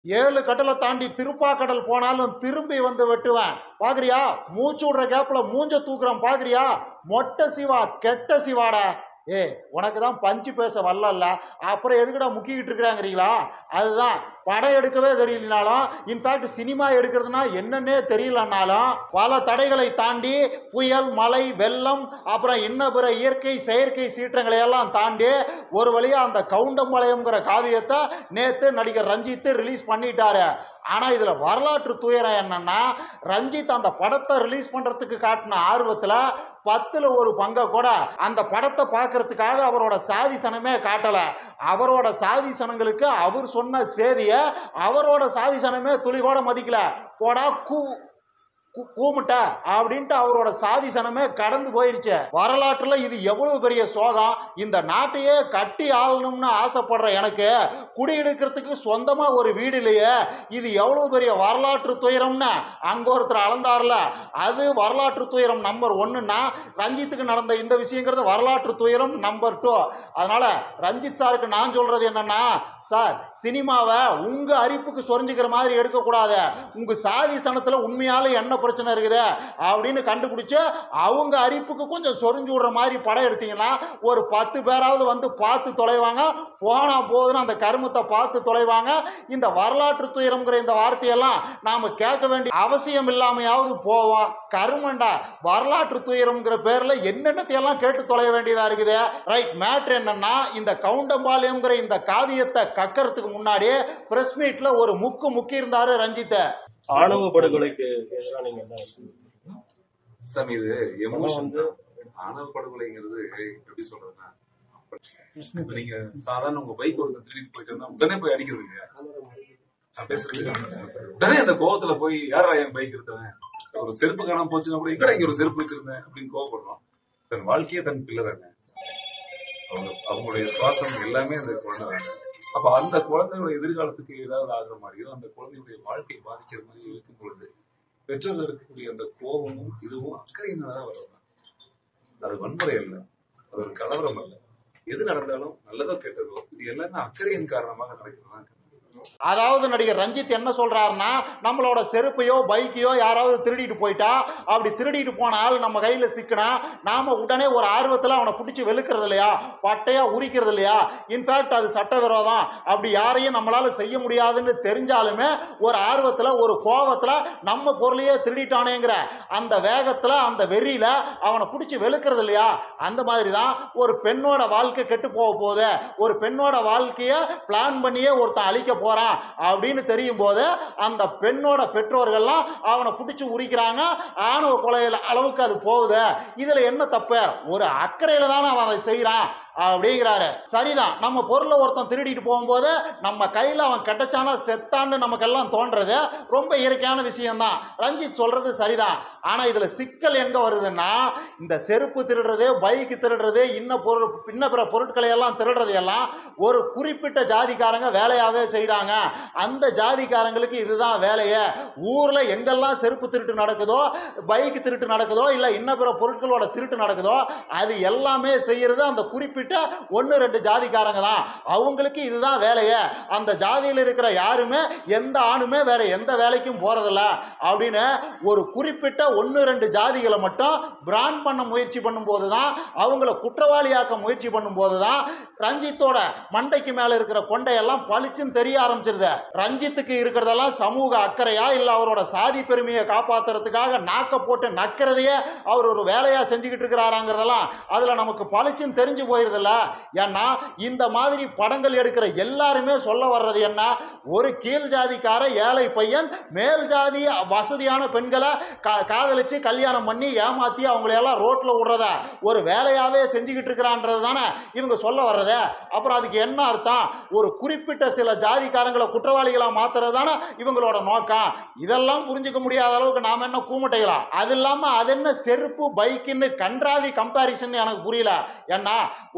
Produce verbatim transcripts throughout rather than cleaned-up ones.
ஏழு கடலை தாண்டி திருப்பாக்கடல் போனாலும் திரும்பி வந்து வெட்டுவேன். பாக்குறியா? மூச்சு விடுற கேப்ல மூஞ்ச தூக்குறேன் பாக்குறியா? மொட்டை சிவா கெட்ட சிவாடா. ஏ உனக்கு தான் பஞ்சு பேச வரல, அப்புறம் எதுக்குடா முக்கிக்கிட்டு இருக்கிறாங்கிறீங்களா? அதுதான் படம் எடுக்கவே தெரியலனாலும், இன்ஃபேக்ட் சினிமா எடுக்கிறதுனா என்னன்னே தெரியலனாலும், பல தடைகளை தாண்டி புயல், மழை, வெள்ளம், அப்புறம் இன்ன பிற இயற்கை செயற்கை சீற்றங்களை எல்லாம் தாண்டி ஒரு வழியா அந்த கவுண்டம்பாளையம்ங்கிற காவியத்தை நேத்து நடிகர் ரஞ்சித் ரிலீஸ் பண்ணிட்டாரு. ஆனா இதுல வரலாற்று துயரம் என்னன்னா, ரஞ்சித் அந்த படத்தை ரிலீஸ் பண்றதுக்கு காட்டின ஆர்வத்துல பத்துல ஒரு பங்கை கூட அந்த படத்தை பார்க்கறதுக்காக அவரோட சாதி சனமே காட்டல. அவரோட சாதி சனங்களுக்கு அவர் சொன்ன செய்திய அவரோட சாதி சனமே துளி கூட மதிக்கல. போடா கூ கூமுட்ட அப்படின்ட்டு அவரோட சாதி சனமே கடந்து போயிருச்சு. வரலாற்றுல இது எவ்வளவு பெரிய சோகம். இந்த நாட்டையே கட்டி ஆளணும்னு ஆசைப்படுற எனக்கு குடியெடுக்கிறதுக்கு சொந்தமா ஒரு வீடு இல்லையே, இது எவ்வளவு பெரிய வரலாற்று துயரம்னு அங்க ஒருத்தர் அளந்தார்ல. அது வரலாற்று துயரம் நம்பர் ஒன்னுன்னா, ரஞ்சித்துக்கு நடந்த இந்த விஷயங்கிறது வரலாற்று துயரம் நம்பர் டூ. அதனால ரஞ்சித் சாருக்கு நான் சொல்றது என்னன்னா, சார் சினிமாவை உங்க அரிப்புக்கு சொரிஞ்சுக்கிற மாதிரி எடுக்கக்கூடாது. உங்க சாதி சனத்துல உண்மையால என்ன பிரச்சனை இருக்குது அப்படின்னு கண்டுபிடிச்சு அவங்க அரிப்புக்கு கொஞ்சம் சொரிஞ்சு விடுற மாதிரி படம் எடுத்தீங்கன்னா ஒரு பத்து பேராவது வந்து பார்த்து தொலைவாங்க. போனா போதுன்னு அந்த கருமத்தை பார்த்து தொலைவாங்க. இந்த வரலாற்று துயரம்ங்கிற இந்த வார்த்தையெல்லாம் நாம கேட்க வேண்டிய அவசியம் இல்லாமையாவது போவோம். கருமண்டா வரலாற்று துயரம்ங்கிற பேர்ல என்னென்னத்தையெல்லாம் கேட்டு தொலைய வேண்டியதா இருக்குது. ரைட், மேட்ரு என்னன்னா, இந்த கவுண்டம்பாளையம்ங்கிற இந்த காவியத்தை கக்கறதுக்கு முன்னாடி பிரஸ் மீட்ல ஒரு முக்கு முக்கி இருந்தாரு ரஞ்சித். ஆணவ படுகொலைக்கு சாமி இது எமோஷன். ஆணவ படுகொலைங்கிறது எப்படி சொல்றதுன்னா, நீங்க சாதாரண உங்க பைக் ஒரு திருடிட்டு போயிட்டு இருந்தா உடனே போய் அடிக்கிறதுங்க. நான் பேசுறது உடனே அந்த கோவத்துல போய் யாரா என் பைக் எடுத்தவன், ஒரு செருப்பு காணாம போச்சுன்னா கூட எங்கடா இங்க ஒரு செருப்பு வச்சிருந்தேன் அப்படின்னு கோவப்படுறோம். தன் வாழ்க்கையே தன் பிள்ளை தானே, அவங்க அவங்களுடைய சுவாசம் எல்லாமே அந்த குழந்தை. அப்ப அந்த குழந்தையோட எதிர்காலத்துக்கு ஏதாவது ஆகிற மாதிரியோ, அந்த குழந்தையுடைய வாழ்க்கை பாதிக்கிற மாதிரி இருக்கும் பொழுது பெற்றோர்கள் இருக்கக்கூடிய அந்த கோபமும் இதுவும் அக்கறையினால வர்றது. அது வன்முறை அல்ல, அது ஒரு கலவரம் அல்ல. எது நடந்தாலும் நல்லதோ கெட்டதோ இது எல்லாமே அக்கறையின் காரணமாக நடக்கிறதா. அதாவது நடிகர் ரஞ்சித் என்ன சொல்றாருன்னா, நம்மளோட செருப்பையோ பைக்கையோ யாராவது திருடிட்டு போயிட்டா, அப்படி திருடிட்டு போனால் நம்ம கையில சிக்கினா நாம உடனே ஒரு ஆர்வத்தில் அவனை பிடிச்சி வெளுக்கிறது இல்லையா, பட்டையா உரிக்கிறது இல்லையா. இன்ஃபேக்ட் அது சட்டவிரோதம், அப்படி யாரையும் நம்மளால செய்ய முடியாதுன்னு தெரிஞ்சாலுமே ஒரு ஆர்வத்தில் ஒரு கோபத்தில் நம்ம பொருளையே திருடிட்டானேங்கிற அந்த வேகத்தில் அந்த வெறியில அவனை பிடிச்சி வெளுக்கிறது இல்லையா. அந்த மாதிரி தான் ஒரு பெண்ணோட வாழ்க்கை கெட்டு போக போகுது. ஒரு பெண்ணோட வாழ்க்கையை பிளான் பண்ணியே ஒருத்தன் அழிக்க போறான் அப்படின்னு தெரியும் போது அந்த பெண்ணோட பெற்றோர்கள்லாம் அவனை பிடிச்சு உரிக்கிறாங்க. ஆணவ கொலை அளவுக்கு அது போகுது. இதுல என்ன தப்பு? ஒரு அக்கறையில தானே அவன் அதை செய்யறான் அப்படிங்கிறாரு. சரிதான், நம்ம பொருளை ஒருத்தன் திருடிட்டு போகும்போது நம்ம கையில் அவன் கெட்டச்சானா செத்தான்னு நமக்கெல்லாம் தோன்றது ரொம்ப இயற்கையான விஷயம்தான். ரஞ்சித் சொல்றது சரிதான். ஆனா இதுல சிக்கல் எங்க வருதுன்னா, இந்த செருப்பு திருடுறது, பைக்கு திருடுறது, இன்ன பொருள் இன்ன பிற பொருட்களை எல்லாம் திருடுறது எல்லாம் ஒரு குறிப்பிட்ட ஜாதிக்காரங்க வேலையாவே செய்யறாங்க. அந்த ஜாதிக்காரங்களுக்கு இதுதான் வேலையே. ஊர்ல எங்கெல்லாம் செருப்பு திருட்டு நடக்குதோ, பைக்கு திருட்டு நடக்குதோ, இல்ல இன்ன பிற பொருட்களோட திருட்டு நடக்குதோ, அது எல்லாமே செய்யறது அந்த குறிப்பிட்ட ஒன்னு ரெண்டு ஜாதிக்காரங்க தான். அவங்களுக்கு இதுதான் வேலையே. அந்த ஜாதியில் இருக்கிற யாருமே எந்த ஆணுமே வேற எந்த வேலைக்கும் போறதில்ல அப்படின்னு ஒரு குறிப்பிட்ட ஒன்னு ரெண்டு ஜாதிகளை மட்டும் பிராண்ட் பண்ண முயற்சி பண்ணும் போதுதான், அவங்களை குற்றவாளியாக்க முயற்சி பண்ணும் போதுதான் ரஞ்சித்தோட மண்டைக்கு மேல இருக்கிற கொண்டையெல்லாம் பளிச்சுன்னு தெரிய ஆரம்பிச்சிருது. ரஞ்சித்துக்கு இருக்கிறதெல்லாம் சமூக அக்கறையா, இல்ல அவரோட சாதி பெருமையை காப்பாத்துறதுக்காக நாக்க போட்டு நக்கிறதையே அவர் ஒரு வேலையா செஞ்சுக்கிட்டு இருக்கிறாராங்கிறதெல்லாம் அதுல நமக்கு பளிச்சுன்னு தெரிஞ்சு போயிருது. ஏன்னா இந்த மாதிரி படங்கள் எடுக்கிற எல்லாருமே சொல்ல வர்றது என்ன, ஒரு கீழ் ஜாதிக்கார ஏழை பையன் மேல் ஜாதி வசதியான பெண்களை காதலிச்சு கல்யாணம் பண்ணி ஏமாத்தி அவங்களை எல்லாம் ரோட்ல விடுறத ஒரு வேலையாவே செஞ்சுக்கிட்டு இருக்கிறான்றது தானே இவங்க சொல்ல வர்றது. அப்புறம் அதுக்கு என்ன அர்த்தம்? ஒரு குறிப்பிட்ட சில ஜாதிக்காரங்களை குற்றவாளிகளா மாத்துறது தானே இவங்களோட நோக்கம். இதெல்லாம் புரிஞ்சுக்க முடியாத அளவுக்கு நாம என்ன கூமுட்டைகளா? அது இல்லாம அது என்ன செருப்பு பைக்குன்னு கன்றாவி கம்பாரிசன் எனக்கு புரியல. ஏன்னா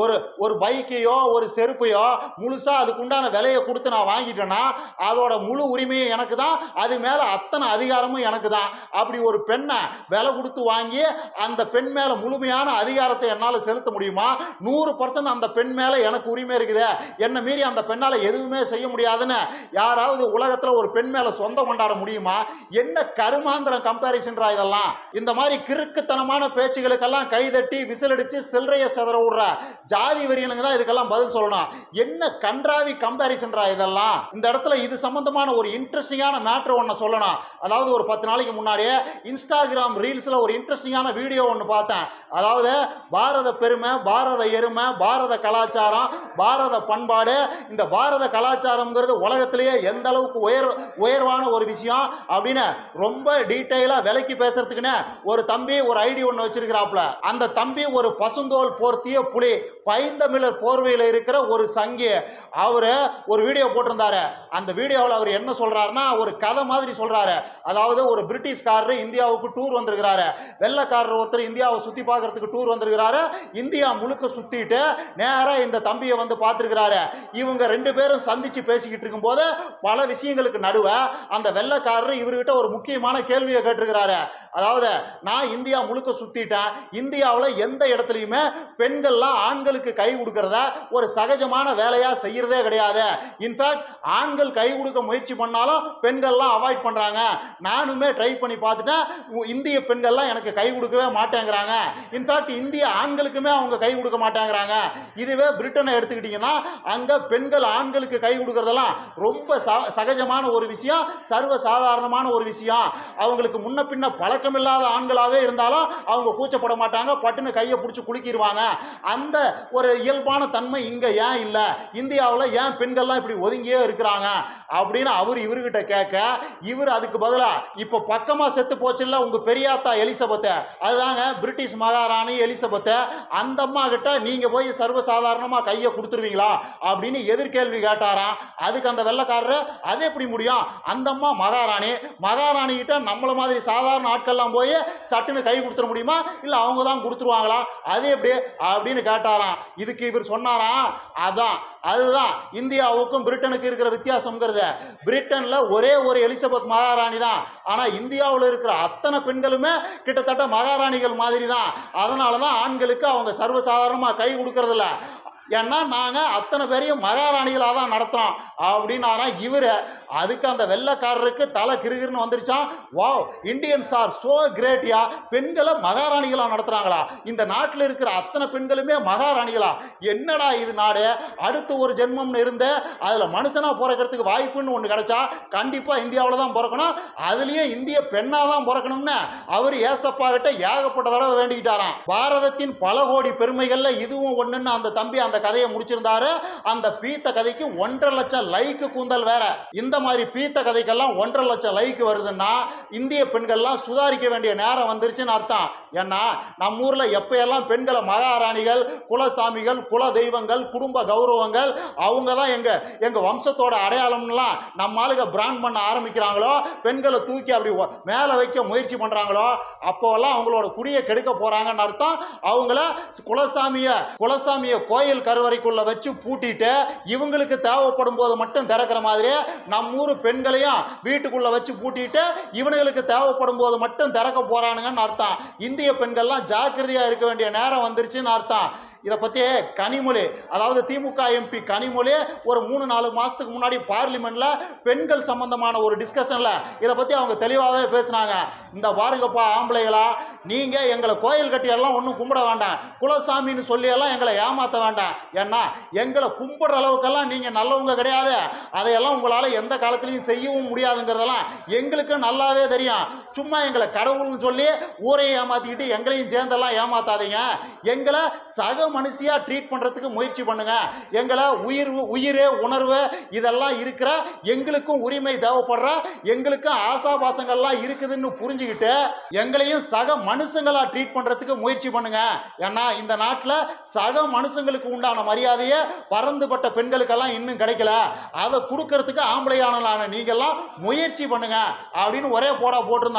ஒரு ஒரு பைக்கையோ ஒரு செருப்பையோ முழுசா அதுக்கு உண்டான விலையை கொடுத்து நான் வாங்கிட்டேன்னா அதோட முழு உரிமையும் எனக்கு தான், அது மேல அத்தனை அதிகாரமும் எனக்கு தான். அப்படி ஒரு பெண்ணை விலை கொடுத்து வாங்கி அந்த பெண் மேல முழுமையான அதிகாரத்தை என்னால் செலுத்த முடியுமா? நூறு பர்சன்ட் அந்த பெண் மேல எனக்கு உரிமை இருக்குது, என்ன மீறி அந்த பெண்ணால எதுவுமே செய்ய முடியாதுன்னு யாராவது உலகத்துல ஒரு பெண் மேல சொந்தம் கொண்டாட முடியுமா? என்ன கருமாந்திரம் கம்பாரிசன்ரா இதெல்லாம். இந்த மாதிரி கிறுக்குத்தனமான பேச்சுகளுக்கெல்லாம் கைதட்டி விசிலடிச்சு சில்லறைய செதற விடுற ஜாதி வெறியனுங்க தான் இதுக்கெல்லாம் பதில் சொல்லணும். என்ன கன்றாவி கம்பாரிசன்ரா இதெல்லாம். இந்த இடத்துல இது சம்பந்தமான ஒரு இன்ட்ரெஸ்டிங்கான மேட்ரு ஒன்று சொல்லணும். அதாவது ஒரு பத்து நாளைக்கு முன்னாடியே இன்ஸ்டாகிராம் ரீல்ஸ்ல ஒரு இன்ட்ரெஸ்டிங்கான வீடியோ ஒன்று பார்த்தேன். அதாவது பாரத பெருமை, பாரத எருமை, பாரத கலாச்சாரம், பாரத பண்பாடு. இந்த பாரத கலாச்சாரம்ங்கிறது உலகத்திலேயே எந்த அளவுக்கு உயர் உயர்வான ஒரு விஷயம் அப்படின்னு ரொம்ப டீட்டெயிலா விலைக்கு பேசுறதுக்குன்னு ஒரு தம்பி ஒரு ஐடி ஒன்று வச்சிருக்கிறாப்ல. அந்த தம்பி ஒரு பசுந்தோல் போர்த்திய புலி, பைந்தமிழர் போர்வையில் இருக்கிற ஒரு சங்கி. அவரு ஒரு வீடியோ போட்டிருந்தாரு. அந்த வீடியோவில் அவர் என்ன சொல்றாருன்னா ஒரு கதை மாதிரி சொல்றாரு. அதாவது ஒரு பிரிட்டிஷ்காரர் இந்தியாவுக்கு டூர் வந்திருக்கிறாரு, வெள்ளைக்காரர் ஒருத்தர் இந்தியாவை சுத்தி பார்க்கறதுக்கு டூர் வந்திருக்கிறாரு. இந்தியா முழுக்க சுத்திட்டு நேரா இந்த தம்பியை வந்து பார்த்திருக்கிறாரு. இவங்க ரெண்டு பேரும் சந்திச்சு பேசிக்கிட்டு இருக்கும் போது பல விஷயங்களுக்கு நடுவ அந்த வெள்ளைக்காரர் இவர்கிட்ட ஒரு முக்கியமான கேள்வியை கேட்டிருக்கிறாரு. அதாவது நான் இந்தியா முழுக்க சுத்திட்டேன், இந்தியாவில் எந்த இடத்துலையுமே பெண்கள்லாம் ஆண்களுக்கு கை கொடுக்கறத ஒரு சகஜமான வேலையா செய்யறதே கிடையாது. இன்ஃபேக்ட் ஆண்கள் கை கொடுக்க முயற்சி பண்ணாலும் பெண்கள்லாம் அவாய்ட் பண்றாங்க. நானுமே ட்ரை பண்ணி பார்த்துட்டேன், இந்திய பெண்கள்லாம் எனக்கு கை கொடுக்கவே மாட்டேங்கிறாங்க. இன்ஃபேக்ட் இந்திய ஆண்களுக்குமே அவங்க கை கொடுக்க மாட்டேங்கிறாங்க. இதுவே பிரிட்டனை எடுத்துக்கிட்டீங்கன்னா அங்க பெண்கள் ஆண்களுக்கு கை கொடுக்கறதெல்லாம் ரொம்ப சகஜமான ஒரு விஷயம், சர்வ சாதாரணமான ஒரு விஷயம். அவங்களுக்கு முன்ன பின்ன பழக்கம் இல்லாத ஆண்களாவே இருந்தாலும் அவங்க கூச்சப்பட மாட்டாங்க, பட்டுன்னு கையை பிடிச்சி குலுக்கிடுவாங்க. அந்த ஒரு இயல்பான தன்மை இங்க ஏன் இல்ல, இந்தியாவில் ஏன் பெண்கள்லாம் இப்படி ஒதுங்கியே இருக்கிறாங்க அப்படின்னு அவர் இவர்கிட்ட கேட்க, இவர் அதுக்கு பதிலா இப்ப பக்கமா செத்து போச்சுல்ல உங்க பெரியாத்தா எலிசபெத், அதுதாங்க பிரிட்டிஷ் மகாராணி எலிசபெத், அந்த அம்மா கிட்ட நீங்க போய் சர்வசாதாரணமா கையை கொடுத்துருவீங்களா அப்படின்னு எதிர்கேள்வி கேட்டாராம். அதுக்கு அந்த வெள்ளைக்காரரு அது எப்படி முடியும், அந்த அம்மா மகாராணி, மகாராணி கிட்ட நம்மள மாதிரி சாதாரண ஆட்கள்லாம் போய் சட்டுன்னு கை கொடுத்துட முடியுமா, இல்ல அவங்க தான் கொடுத்துருவாங்களா, அது எப்படி அப்படின்னு கேட்டாராம். இதுக்கு இவர் சொன்னாராம், அதான் அதுதான் இந்தியாவுக்கும் பிரிட்டனுக்கு இருக்கிற வித்தியாசம்ங்கிறது. பிரிட்டன்ல ஒரே ஒரு எலிசபெத் மகாராணி தான், ஆனா இந்தியாவில் இருக்கிற அத்தனை பெண்களுமே கிட்டத்தட்ட மகாராணிகள் மாதிரி தான். அதனாலதான் ஆண்களுக்கு அவங்க சர்வசாதாரணமா கை கொடுக்கறது இல்ல, ஏன்னா நாங்கள் அத்தனை பேரையும் மகாராணிகளாக தான் நடத்துகிறோம் அப்படின்னாரா இவர். அதுக்கு அந்த வெள்ளைக்காரருக்கு தலை கிருகிருன்னு வந்துருச்சான். வாவ், இந்தியன்ஸ் ஆர் சோ கிரேட்யா, பெண்களை மகாராணிகளாக நடத்துகிறாங்களா, இந்த நாட்டில் இருக்கிற அத்தனை பெண்களுமே மகாராணிகளா, என்னடா இது நாடு, அடுத்து ஒரு ஜென்மம்னு இருந்து அதில் மனுஷனாக பிறக்கிறதுக்கு வாய்ப்புன்னு ஒன்று கிடைச்சா கண்டிப்பாக இந்தியாவில் தான் பிறக்கணும், அதுலேயும் இந்திய பெண்ணாக தான் பிறக்கணும்னு அவர் ஏசப்பா கிட்ட ஏகப்பட்ட தடவை வேண்டிக்கிட்டாராம். பாரதத்தின் பல கோடி பெருமைகளில் இதுவும் ஒன்றுன்னு அந்த தம்பி அந்த கதையை முடிச்சிருந்தாரு. அந்த பீத்த கதைக்கு ஒன்றரை லட்சம் லைக்கு கூந்தல் வேற. இந்த மாதிரி பீத்த கதைக்கெல்லாம் ஒன்றரை லட்சம் லைக் வருதுன்னா இந்திய பெண்கள்லாம் சுதாரிக்க வேண்டிய நேரம் வந்துருச்சுன்னு அர்த்தம். ஏன்னா நம்ம ஊர்ல எப்பயெல்லாம் பெண்களை மகாராணிகள், குலசாமிகள், குல தெய்வங்கள், குடும்ப கௌரவங்கள், அவங்க தான் எங்க எங்க வம்சத்தோட அடையாளம்லாம் நம்ம ஆளுங்க பிராண்ட் பண்ண ஆரம்பிக்கிறாங்களோ, பெண்களை தூக்கி அப்படி மேல வைக்க முயற்சி பண்றாங்களோ, அப்போல்லாம் அவங்களோட குடியை கெடுக்க போறாங்கன்னு அர்த்தம். அவங்கள குலசாமிய குலசாமிய கோயில் கருவறைக்குள்ள வச்சு பூட்டிட்டு இவங்களுக்கு தேவைப்படும் போது மட்டும் திறக்கிற மாதிரி நம்ம ஊர் பெண்களையும் வீட்டுக்குள்ள வச்சு பூட்டிட்டு இவனுங்களுக்கு தேவைப்படும் போது மட்டும் திறக்க போறானுங்கன்னு அர்த்தம். இந்திய பெண்கள்லாம் ஜாக்கிரதையா இருக்க வேண்டிய நேரம் வந்துருச்சுன்னு அர்த்தம். இதை பற்றி கனிமொழி, அதாவது திமுக எம்பி கனிமொழி ஒரு மூணு நாலு மாதத்துக்கு முன்னாடி பார்லிமெண்ட்ல பெண்கள் சம்பந்தமான ஒரு டிஸ்கஷன்ல இதை பற்றி அவங்க தெளிவாகவே பேசினாங்க. இந்த பாருங்கப்பா ஆம்பளைகளா, நீங்கள் எங்களை கோயில் கட்டியெல்லாம் ஒன்றும் கும்பிட வேண்டாம், குலசாமின்னு சொல்லியெல்லாம் எங்களை ஏமாற்ற வேண்டாம். ஏன்னா எங்களை கும்பிடுற அளவுக்கெல்லாம் நீங்கள் நல்லவங்க கிடையாது, அதையெல்லாம் உங்களால் எந்த காலத்துலையும் செய்யவும் முடியாதுங்கிறதெல்லாம் எங்களுக்கு நல்லாவே தெரியும். சும்மா எங்களை கடவுள்னு சொல்லி ஊரையை ஏமாற்றிக்கிட்டு எங்களையும் சேர்ந்தெல்லாம் ஏமாத்தாதீங்க. எங்களை சக மனுஷியா ட்ரீட் பண்றதுக்கு முயற்சி பண்ணுங்க. எங்களை உயிர் உயிரே உணர்வு இதெல்லாம் இருக்கிற எங்களுக்கும் உரிமை தேவைப்படுற எங்களுக்கும் ஆசாபாசங்கள்லாம் இருக்குதுன்னு புரிஞ்சுக்கிட்டு எங்களையும் சக மனுஷங்களா ட்ரீட் பண்றதுக்கு முயற்சி பண்ணுங்க. ஏன்னா இந்த நாட்டில் சக மனுஷங்களுக்கு உண்டான மரியாதையை பறந்துபட்ட பெண்களுக்கெல்லாம் இன்னும் கிடைக்கல, அதை கொடுக்கறதுக்கு ஆம்பளையானலான நீங்கெல்லாம் முயற்சி பண்ணுங்க அப்படின்னு ஒரே போடா போட்டிருந்தாங்க.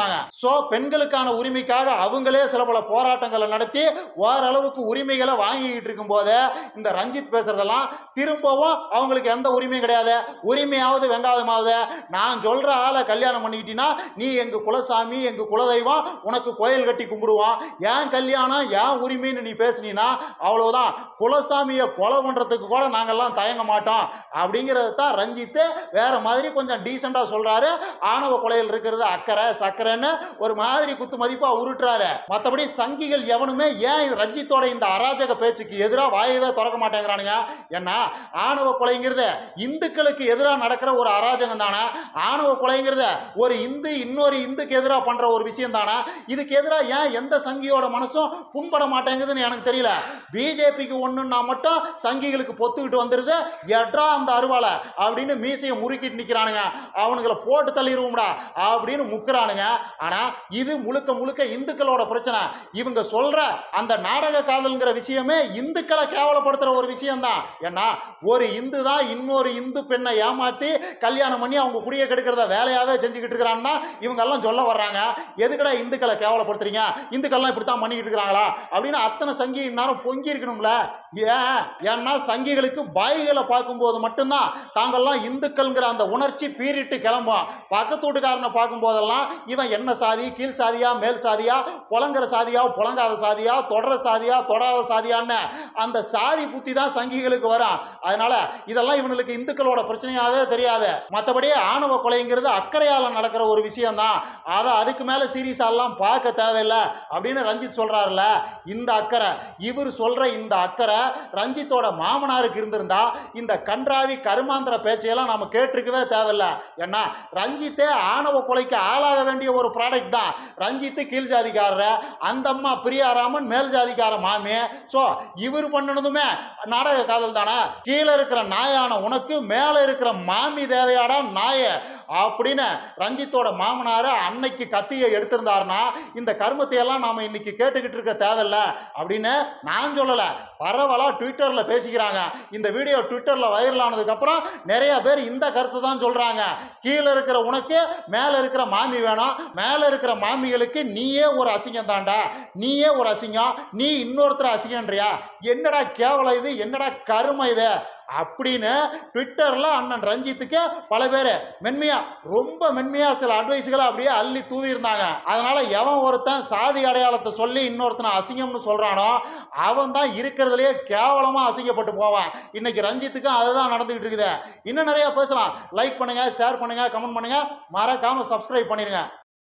இருந்தாங்க. சோ பெண்களுக்கான உரிமைக்காக அவங்களே சில பல போராட்டங்களை நடத்தி ஓரளவுக்கு உரிமைகளை வாங்கிக்கிட்டு இருக்கும் போது இந்த ரஞ்சித் பேசுறதெல்லாம் திரும்பவும் அவங்களுக்கு எந்த உரிமையும் கிடையாது. உரிமையாவது வெங்காயமாவது, நான் சொல்ற ஆளை கல்யாணம் பண்ணிக்கிட்டீங்கன்னா நீ எங்க குலசாமி எங்க குலதெய்வம், உனக்கு கோயில் கட்டி கும்பிடுவோம், ஏன் கல்யாணம் ஏன் உரிமைன்னு நீ பேசுனீங்கன்னா அவ்வளவுதான், குலசாமியை கொலை பண்றதுக்கு கூட நாங்கெல்லாம் தயங்க மாட்டோம் அப்படிங்கிறது தான் ரஞ்சித் வேற மாதிரி கொஞ்சம் டீசெண்டா சொல்றாரு. ஆணவ கொலையில் இருக்கிறது அக்கறை சக்கரைன்னு ஒரு மாதிரி குத்து மதிப்பா உருட்டுறாரு. மற்றபடி சங்கிகள் எவனுமே ஏன் ரஞ்சித்தோட இந்த அராஜக பேச்சுக்கு எதிராக வாயவே திறக்க மாட்டேங்கிறானுங்க. ஏன்னா ஆணவ கொலைங்கிறது இந்துக்களுக்கு எதிராக நடக்கிற ஒரு அராஜகம் தானே. ஆணவ கொலைங்கிறது ஒரு இந்து இன்னொரு இந்துக்கு எதிராக பண்ற ஒரு விஷயம் தானே. இதுக்கு எதிராக ஏன் எந்த சங்கியோட மனசும் புண்பட மாட்டேங்குதுன்னு எனக்கு தெரியல. பிஜேபிக்கு ஒண்ணுன்னா மட்டும் சங்கிகளுக்கு பொத்துக்கிட்டு வந்துருது, எட்ரா அந்த அருவாளை அப்படின்னு மீசையை முறுக்கிட்டு நிக்கிறானுங்க, அவனுங்களை போட்டு தள்ளிடுவோம்டா அப்படின்னு முக்குறானுங்க. ஆனா இது முழுக்க முழுக்க இந்துக்களோட பிரச்சனை. இவங்க சொல்ற அந்த நாடக காதல்ங்கிற விஷயமே இந்துக்களை கேவலப்படுத்துற ஒரு விஷயம் தான். ஏன்னா ஒரு இந்து தான் இன்னொரு இந்து பெண்ணை ஏமாற்றி கல்யாணம் பண்ணி அவங்க குடியை கெடுக்கிறத வேலையாவே செஞ்சுக்கிட்டு இருக்கிறான்னா இவங்க எல்லாம் சொல்ல வர்றாங்க, எதுக்கடா இந்துக்களை கேவலப்படுத்துறீங்க, இந்துக்கள்லாம் இப்படித்தான் பண்ணிக்கிட்டு இருக்கிறாங்களா அப்படின்னு அத்தனை சங்கி இந்நேரம் பொங்கி இருக்கணும்ல. ஏன் ஏன்னா சங்கிகளுக்கு பாய்களை பார்க்கும்போது மட்டும்தான் தாங்கள்லாம் இந்துக்கள்ங்கிற அந்த உணர்ச்சி பீறிட்டு கிளம்பும். பக்கத்து வீட்டுக்காரனை பார்க்கும் போதெல்லாம் இவன் என்ன சாதி, கீழ் சாதியா மேல் சாதியா, புலங்குற சாதியா புலங்காத சாதியா, தொடர சாதியா தொடாத சாதியான்னு அந்த சாதி புத்தி தான் சங்கிகளுக்கு வரும். அதனால இதெல்லாம் இவனுக்கு இந்துக்களோட பிரச்சனையாவே தெரியாது. மற்றபடி ஆணவ கொலைங்கிறது அக்கறையால நடக்கிற ஒரு விஷயம் தான், அதை அதுக்கு மேல சீரியஸா எல்லாம் பார்க்க தேவையில்லை அப்படின்னு ரஞ்சித் சொல்றாருல. இந்த அக்கறை இவர் சொல்ற இந்த அக்கறை ரஞ்சித்தோட மாமனாருக்கு இருந்திருந்தா இந்த கன்றாவி கருமாந்திர பேச்சையெல்லாம் நாம கேட்டிருக்கவே தேவையில்லை. ஏன்னா ரஞ்சித்தே ஆணவ கொலைக்கு ஆளாக வேண்டிய ஒரு ப்ராடக்ட் தான். ரஞ்சித்து கீழ் ஜாதிக்காரர், அந்த அம்மா பிரியாராமன் மேல் ஜாதிக்கார மாமி. சோ இவர் பண்ணணுமே நாடக காதல் தானே. கீழே இருக்கிற நாயான உனக்கு மேல இருக்கிற மாமி தேவையாடா நாய அப்படின்னு ரஞ்சித்தோட மாமனார அன்னைக்கு கத்தியை எடுத்திருந்தாருன்னா இந்த கர்மத்தை எல்லாம் நாம இன்னைக்கு கேட்டுக்கிட்டு இருக்க தேவையில்ல அப்படின்னு நான் சொல்லல, பரவலா ட்விட்டர்ல பேசிக்கிறாங்க. இந்த வீடியோ ட்விட்டர்ல வைரல் ஆனதுக்கு அப்புறம் நிறைய பேர் இந்த கருத்து தான் சொல்றாங்க. கீழே இருக்கிற உனக்கு மேல இருக்கிற மாமி வேணும், மேல இருக்கிற மாமிகளுக்கு நீயே ஒரு அசிங்கம் தாண்டா, நீயே ஒரு அசிங்கம், நீ இன்னொருத்தர் அசிங்கன்றியா, என்னடா கேவலம் இது, என்னடா கருமை இது அப்படின்னு ட்விட்டர்ல அண்ணன் ரஞ்சித்துக்கு பல பேர் மென்மையா ரொம்ப மென்மையா சில அட்வைஸ்களை அப்படியே அள்ளி தூவி இருந்தாங்க. அதனால எவன் ஒருத்தன் சாதி அடையாளத்தை சொல்லி இன்னொருத்தனை அசிங்கம்னு சொல்றானோ அவன் தான் இருக்கிறதுலயே கேவலமா அசிங்கப்பட்டு போவான். இன்னைக்கு ரஞ்சித்துக்கு அதுதான் நடந்துகிட்டு இருக்குது. இன்னும் நிறைய பேசலாம். லைக் பண்ணுங்க, ஷேர் பண்ணுங்க, கமெண்ட் பண்ணுங்க, மறக்காம சப்ஸ்கிரைப் பண்ணிருங்க.